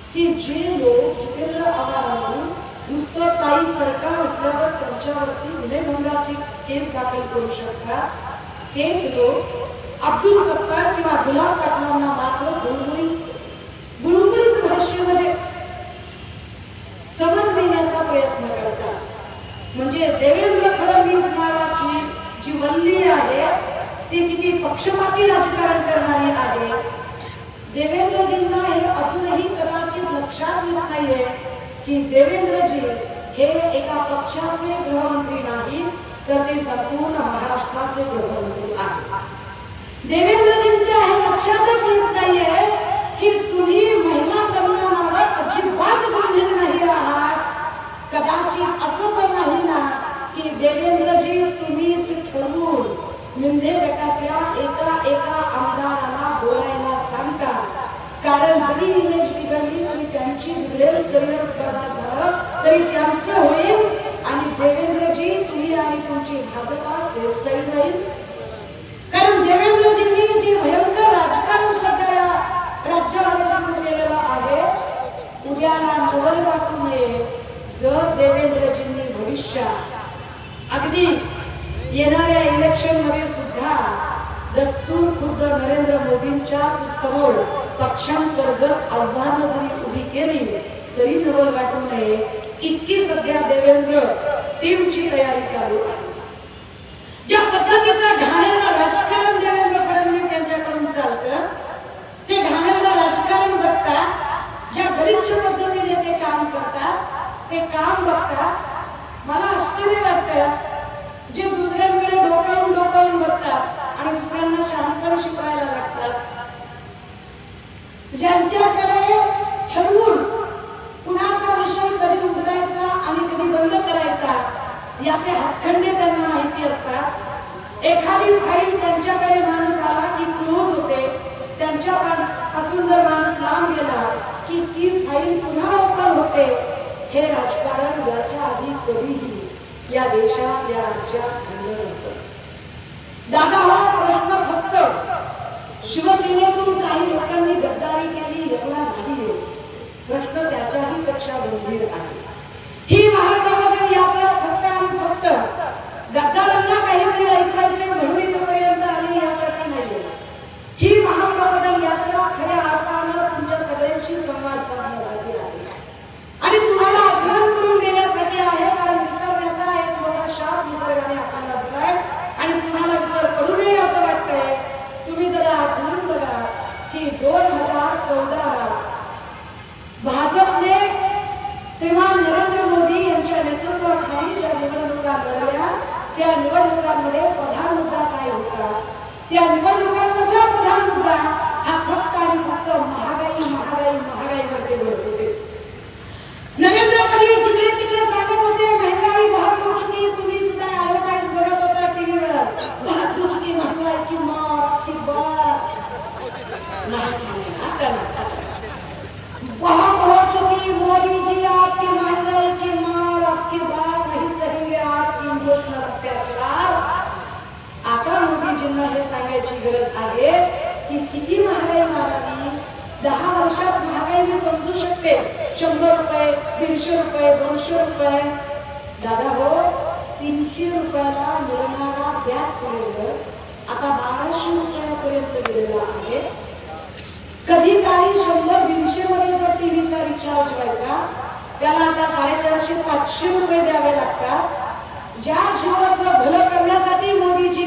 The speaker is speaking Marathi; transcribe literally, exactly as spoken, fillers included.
की जे लोक जितेंद्र आव्हाडांनी नुसतं काही सरकार असल्यावर त्यांच्यावरती गुन्हेगाराची केस दाखल करू शकतात, तेच लोक अब्दुल सत्तार किंवा गुलाब पाटलांना मात्र गुळगुळीत गुळगुळीत भाषेमध्ये समज देण्याचा प्रयत्न करतात. म्हणजे देवेंद्र फडणवीस नावाची जी वल्ली आहे ती किती पक्षपाती राजकारण करणारी आहे. देवेंद्रजींना हे अजूनही कदाचित लक्षात येत नाहीये की देवेंद्रजी हे एका पक्षाचे गृहमंत्री नाही तर ते संपूर्ण महाराष्ट्राचे गृहमंत्री आहेत. देवेंद्रजींच्या हे लक्षातच येत नाहीये की तुम्ही महिला सन्मानावर अजिबात गंभीर नाही आहात. कदाचित असं पण नाही ना की देवेंद्रजी तुम्हीच ठरवून मिंधे गटातल्या एका एका आमदाराला बोलायला सांगता, कारण जरी इमेज बिघडली आणि त्यांची बिघडेल करिअर बर्बाद झालं तरी त्यांचं होईल आणि देवेंद्रजी तुम्ही आणि तुमची भाजपा सेफसाईड राहील. कारण देवेंद्रजींनी जे भयंकर राजकारण सध्या राज्यामध्ये सुरू केलेलं आहे, उद्याला नवल वाटू नये जर देवेंद्रजींनी भविष्यात अगदी येणाऱ्या इलेक्शन मध्ये सुद्धा दस्तूर खुद्द नरेंद्र मोदींच्याच समोर पक्षांतर्गत आव्हानं जरी उभी केली तरी नवल वाटू नये इतकी सध्या देवेंद्र टीमची तयारी चालू आहे. ज्या पद्धतीचं घाणेरडं राजकारण देवेंद्र फडणवीस यांच्याकडून चालतं ते घाणेरडं राजकारण बघता, ज्या गलिच्छ पद्धतीने ते काम करतात ते काम बघता मला आश्चर्य वाटतं. जे दुसऱ्यांकडे डोकावून डोकावून बघतात आणि दुसऱ्यांना शांतपणे शिकवायला लागतात, ज्यांच्याकडे ठरवून कुणाचा विषय कधी उघडायचा आणि कधी बंद करायचा याचे हातखंडे त्यांना माहिती असतात. एखादी फाईल त्यांच्याकडे माणूस आला की क्लोज होते, त्यांच्यापासून जर माणूस लांब गेला की ती फाईल पुन्हा ओपन होते. हे राजकारण याच्या आधी कधीही या देशात या राज्यात घडलं नव्हतं. दादा हा प्रश्न फक्त शिवसेनेतून काही लोकांनी गद्दारी केली एवढा नाही, प्रश्न त्याच्याही पेक्षा गंभीर आहे. ही महाप्रबोधन यात्रा फक्त आणि फक्त गद्दारांना काहीतरी ऐकायचे म्हणून इथपर्यंत आली यासाठी नाही. ही महाप्रबोधन यात्रा खऱ्या अर्थानं तुमच्या सगळ्यांशी संवाद साधण्यासाठी आहे आणि तुम्हाला आठवण करून देण्यासाठी आहे. कारण विसरण्याचा एक मोठा शाप निसर्गाने आपल्याला दिलाय आणि तुम्हाला विसर पडू नये असं वाटतंय. तुम्ही जरा आठवून बघा की दोन हजार चौदा भाजपने श्रीमान नरेंद्र मोदी यांच्या नेतृत्वाखाली ज्या निवडणुका लढल्या त्या निवडणुकांमध्ये प्रधान मुद्दा काय होता? त्या निवडणुकांमधला प्रधान मुद्दा हा फक्त आणि फक्त महागाई महागाई महागाईवर ते बोलत होते. नरेंद्र मोदी जिकडे तिकडे सांगत होते महंगाई बहुत हो चुकी. तुम्ही सुद्धा ऍडव्हर्टाइज बघत होता टीव्हीवर, बहुत हो चुकी महंगाई की मौत की बात बहुत हो चुकी. मोदी जी आपकी महंगाई की मार आपकी बात नहीं सहेंगे आपकी इमोशनल अत्याचार. आता मोदीजींना हे सांगायची गरज आहे की किती महागाई मारावी. दहा वर्षात महागाई मी समजू शकते, शंभर रुपये दीडशे रुपये दोनशे रुपये. दादा हो, तीनशे रुपयाला मिळणारा गॅस सिलेंडर आता बाराशे रुपयापर्यंत गेलेला आहे. कधी काही शंभर दीडशे मध्ये जर टीव्हीचा रिचार्ज व्हायचा त्याला आता साडेचारशे पाचशे रुपये द्यावे लागतात. ज्या जीवाचं भलं करण्यासाठी मोदीजी